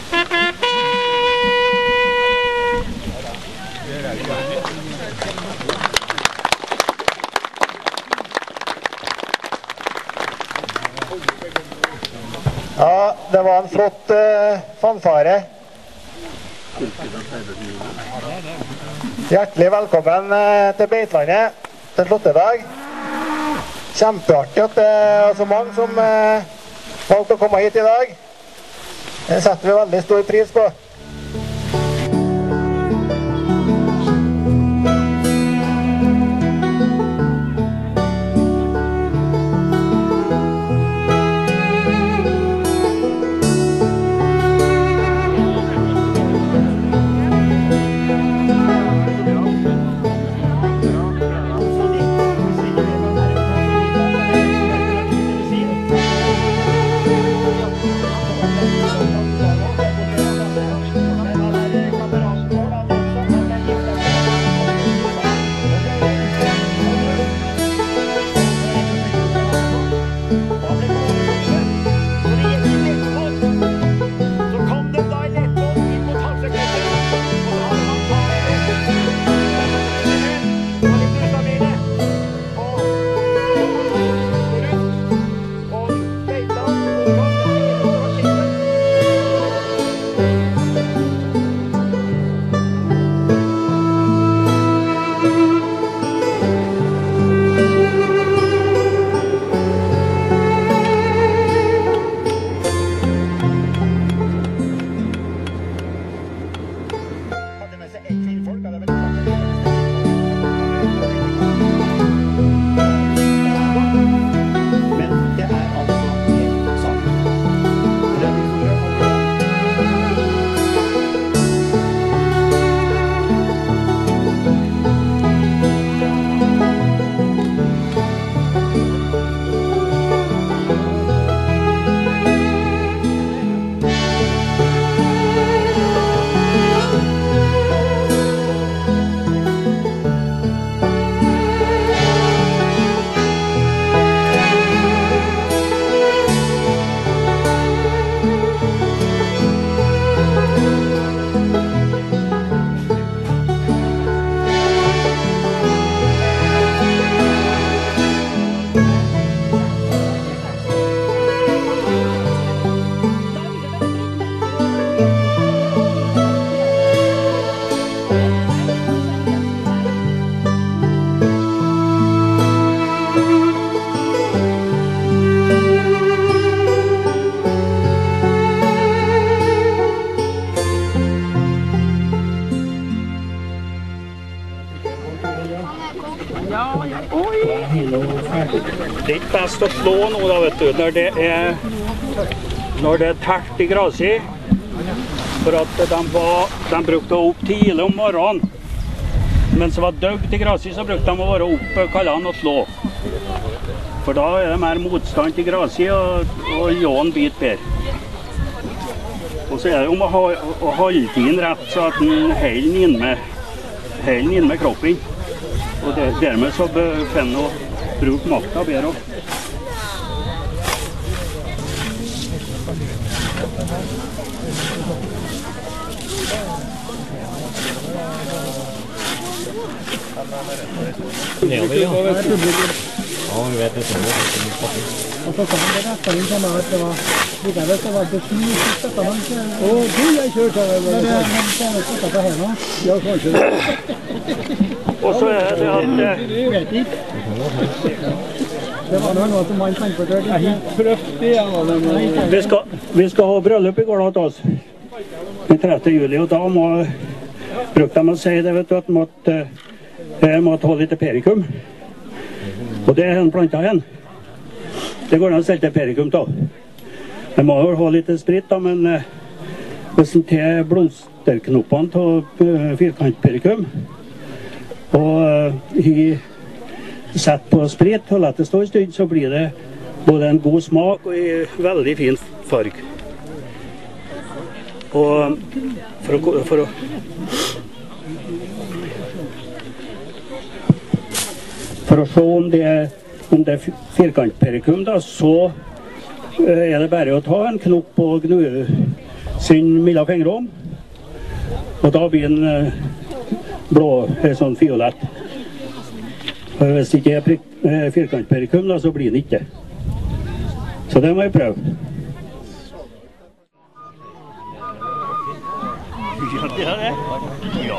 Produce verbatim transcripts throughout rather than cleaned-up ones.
Ja, det var en flott uh, fanfare. Hjertelig velkommen uh, til Beitlandet, til Slåttedag. Kjempeartig at det er så mange som uh, valgte å komme hit i dag. Det setter vi veldig stor pris på. Det er ikke best å slå nå da, vet du, når det er, når det er tært i grasi, for at de, var, de brukte å opp tidlig om morgenen, mens det var døgg til grasi, så brukte de å være oppe kallan og slå. For da er det mer motstand til grasi, og, og ljåen bit bedre. Og så er det om å, ha, å holde tiden rett, så at den holder den inn med, holder den inn med kroppen. Og det, dermed så bør en bruke makta bedre også. Nedover, ja. Ja, vi vet det sånn. Og så kan det rette inn sånn at det var likevel så var det sju siste han ikke. Å, du, jeg kjørte av det. Men så er det ikke det her nå. Ja, kanskje det. Og så er det at... Du vet ikke. Det var noe som man kan fortelle. Jeg har ikke prøvd det. Vi skal, vi skal ha bryllup i går da, oss. Den tredje juli, og da må brukte de å si det, vet du, at de måtte, eh, måtte ha litt perikum. Og det er en planta igjen. Det går an å selge perikum da. De må jo ha litt sprit da, men eh, hvis en til blomsterknoppene til uh, firkantperikum, og uh, i sett på sprit og lett det stå en stund, så blir det både en god smak og i veldig fin farg. Og for å, for å For å se om det, om det er firkantperikum, da, så er det bare å ta en knopp og gnu, sin milde fingerom. Og da blir den eh, blå, eh, sånn fiolett. For hvis det ikke er eh, firkantperikum, da, så blir den ikke. Så det må jeg prøve. Ja, det er det. Ja.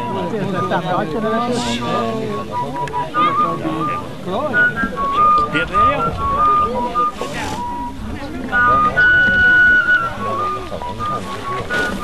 Det er det, ja.